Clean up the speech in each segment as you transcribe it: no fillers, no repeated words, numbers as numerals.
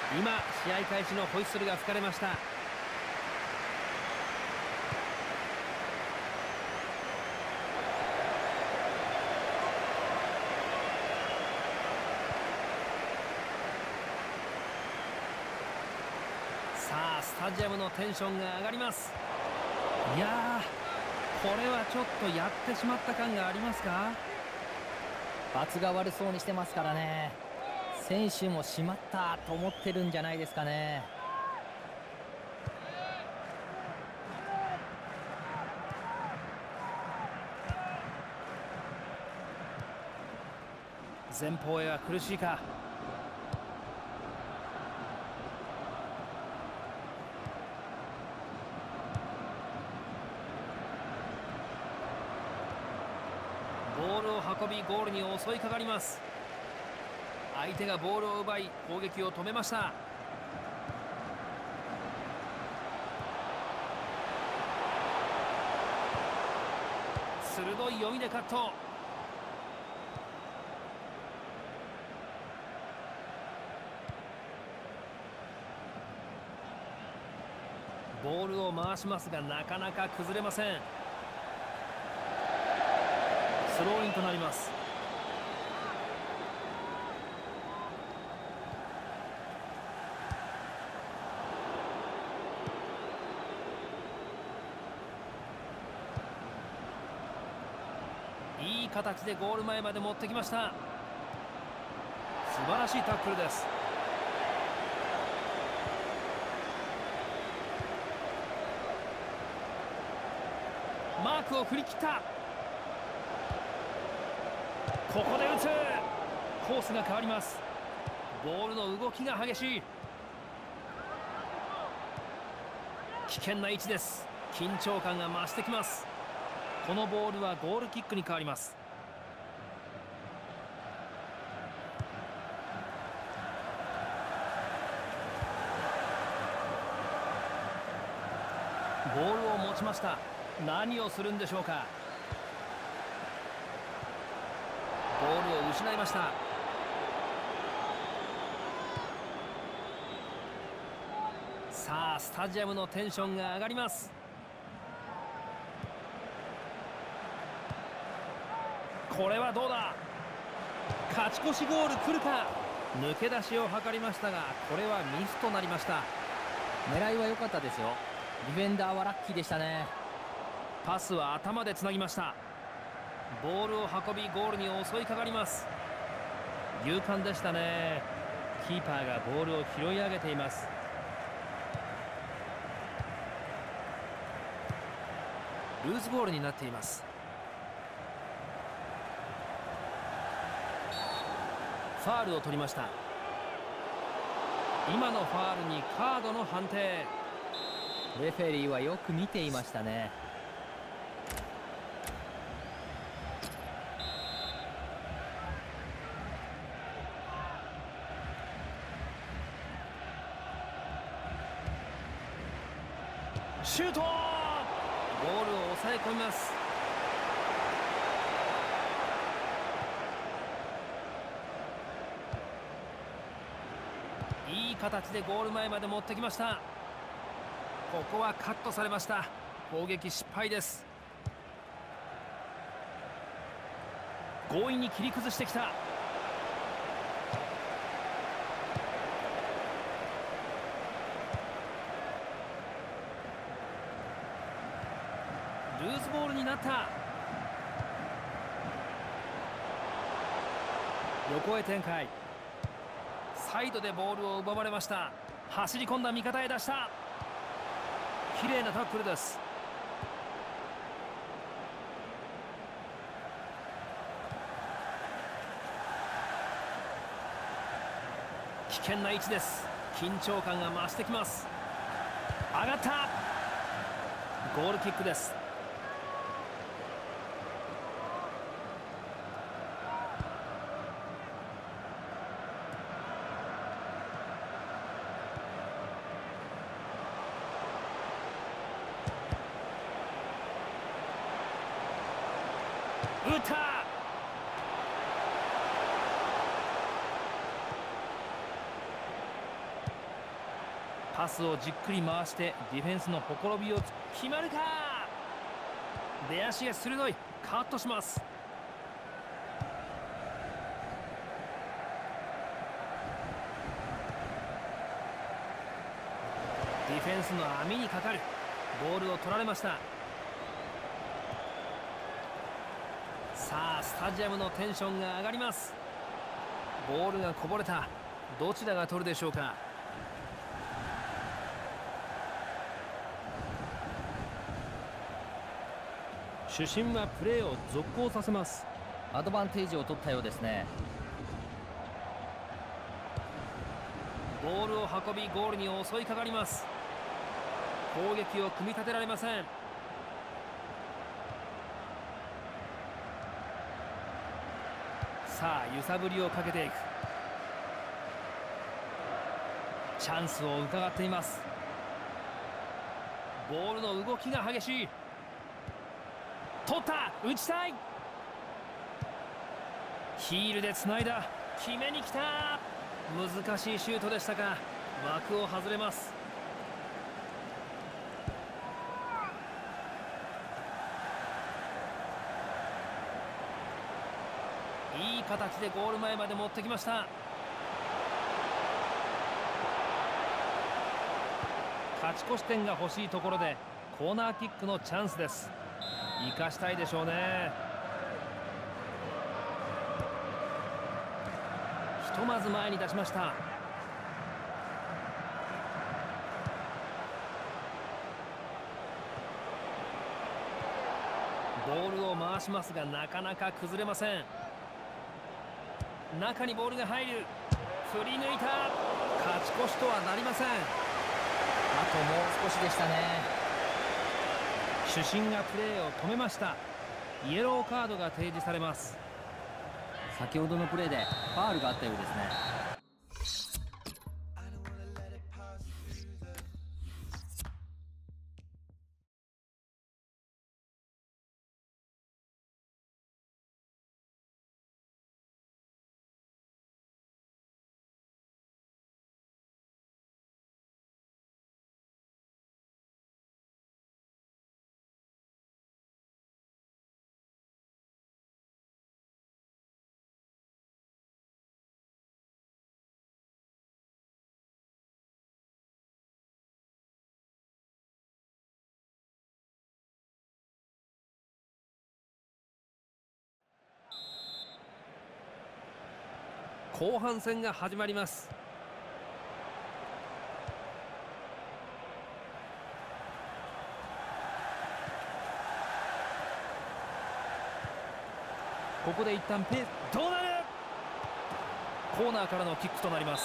今試合開始のホイッスルが吹かれました。さあスタジアムのテンションが上がります。いやー、これはちょっとやってしまった感がありますか。 罰が悪そうにしてますからね。選手もしまったと思ってるんじゃないですかね。 前方へは苦しいか。ボールを運びゴールに襲いかかります。相手がボールを奪い攻撃を止めました。鋭い読みでカット。ボールを回しますがなかなか崩れません。スローインとなります。いい形でゴール前まで持ってきました。素晴らしいタックルです。マークを振り切った。ここで打つ。コースが変わります。ボールの動きが激しい。危険な位置です。緊張感が増してきます。このボールはゴールキックに変わります。ボールを持ちました。何をするんでしょうか。ボールを失いました。さあスタジアムのテンションが上がります。これはどうだ。勝ち越しゴール来るか。抜け出しを図りましたがこれはミスとなりました。 狙いは良かったですよ。ディフェンダーはラッキーでしたね。 パスは頭でつなぎました。ボールを運びゴールに襲いかかります。勇敢でしたね。キーパーがボールを拾い上げています。ルーズボールになっています。ファールを取りました。今のファールにカードの判定。 レフェリーはよく見ていましたね。 シュート。ボールを抑え込みます。いい形でゴール前まで持ってきました。ここはカットされました。攻撃失敗です。強引に切り崩してきた。ルーズボールになった。横へ展開。サイドでボールを奪われました。走り込んだ味方へ出した。綺麗なタックルです。危険な位置です。緊張感が増してきます。上がった。ゴールキックです。打った。 パスをじっくり回してディフェンスのほころびを決まるか。出足が鋭い。カットします。ディフェンスの網にかかる。ボールを取られました。さあスタジアムのテンションが上がります。ボールがこぼれた。どちらが取るでしょうか。主審はプレーを続行させます。 アドバンテージを取ったようですね。 ボールを運びゴールに襲いかかります。攻撃を組み立てられません。さあ揺さぶりをかけていく。チャンスを伺っています。ボールの動きが激しい。取った。打ちたい。ヒールでつないだ。決めに来た。難しいシュートでしたが枠を外れます。いい形でゴール前まで持ってきました。勝ち越し点が欲しいところでコーナーキックのチャンスです。生かしたいでしょうね。ひとまず前に出しました。ボールを回しますがなかなか崩れません。中にボールが入る。振り抜いた。勝ち越しとはなりません。 あともう少しでしたね。 主審がプレーを止めました。イエローカードが提示されます。 先ほどのプレーでファウルがあったようですね。 後半戦が始まります。ここで一旦ペースどうなる。コーナーからのキックとなります。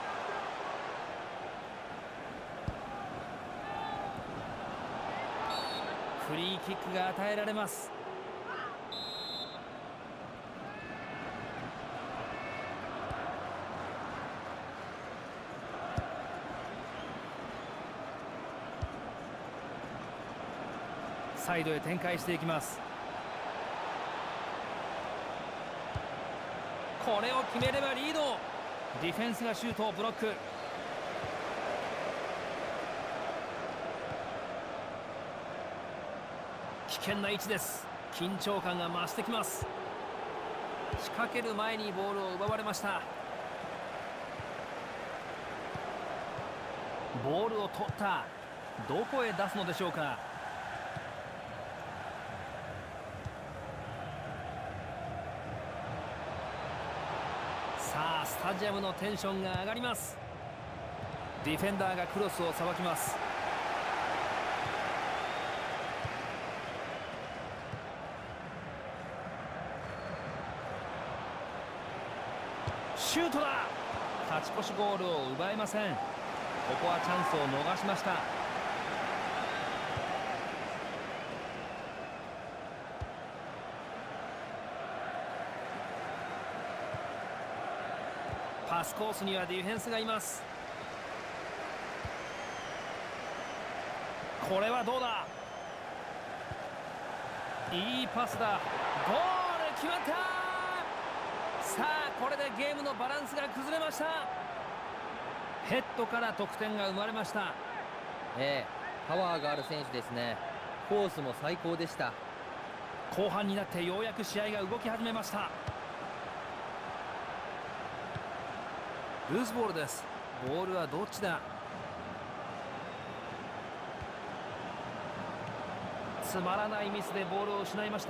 フリーキックが与えられます。サイドへ展開していきます。これを決めればリード。ディフェンスがシュートをブロック。危険な位置です。緊張感が増してきます。仕掛ける前にボールを奪われました。ボールを取った。どこへ出すのでしょうか。さあスタジアムのテンションが上がります。ディフェンダーがクロスをさばきます。シュートだ。勝ち越しゴールを奪えません。ここはチャンスを逃しました。パスコースにはディフェンスがいます。これはどうだ。いいパスだ。ゴール決まった。さあこれでゲームのバランスが崩れました。 ヘッドから得点が生まれました。 パワーがある選手ですね。コースも最高でした。 後半になってようやく試合が動き始めました。ルーズボールです。ボールはどっちだ。つまらないミスでボールを失いました。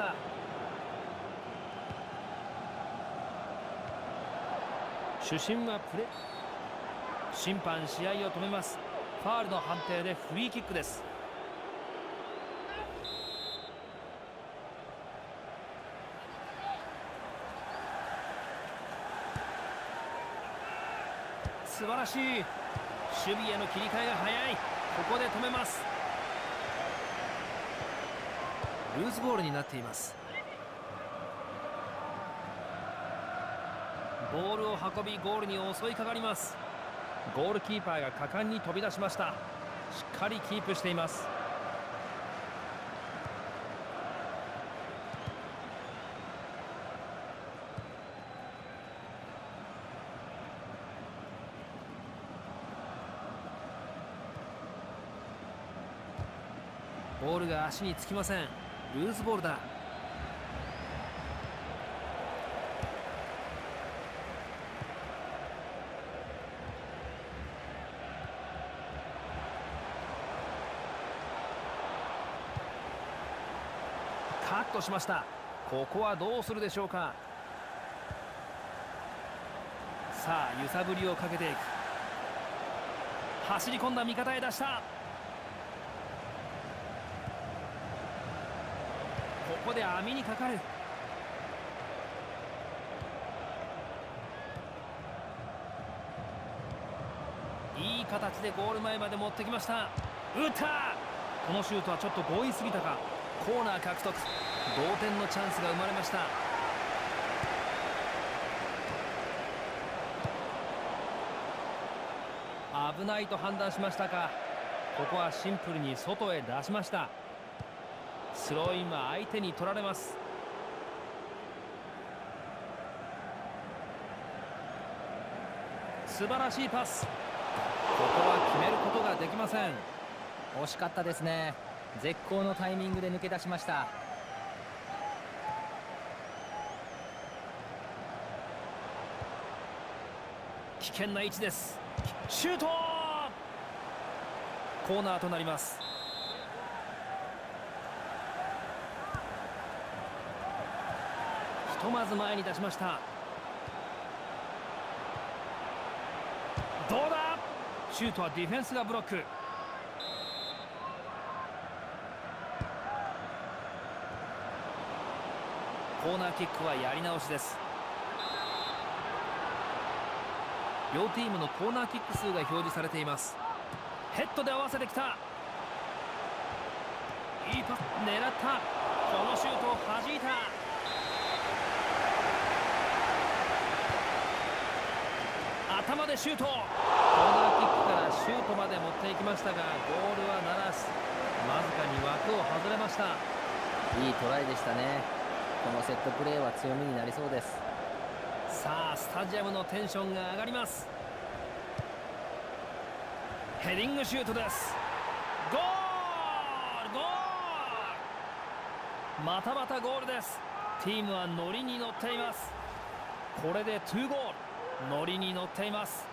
主審はプレー。審判試合を止めます。ファールの判定でフリーキックです。素晴らしい。守備への切り替えが早い。ここで止めます。ルーズボールになっています。ボールを運びゴールに襲いかかります。ゴールキーパーが果敢に飛び出しました。しっかりキープしています。ボールが足につきません。ルーズボールだ。カットしました。ここはどうするでしょうか。さあ揺さぶりをかけていく。走り込んだ味方へ出した。ここで網にかかる。いい形でゴール前まで持ってきました。打った。このシュートはちょっと強引すぎたか。コーナー獲得。同点のチャンスが生まれました。危ないと判断しましたか。ここはシンプルに外へ出しました。スローインは相手に取られます。素晴らしいパス。ここは決めることができません。 惜しかったですね。絶好のタイミングで抜け出しました。 危険な位置です。シュート。コーナーとなります。ひとまず前に出しました。どうだ。シュートはディフェンスがブロック。コーナーキックはやり直しです。両チームのコーナーキック数が表示されています。ヘッドで合わせてきた。いいパス。狙った。このシュートを弾いた。頭でシュート。コーナーキックからシュートまで持っていきましたがゴールはならず、わずかに枠を外れました。 いいトライでしたね。このセットプレーは強みになりそうです。 さあスタジアムのテンションが上がります。ヘディングシュートです。ゴールゴール。またまたゴールです。チームはノリに乗っています。これで2ゴール。ノリに乗っています。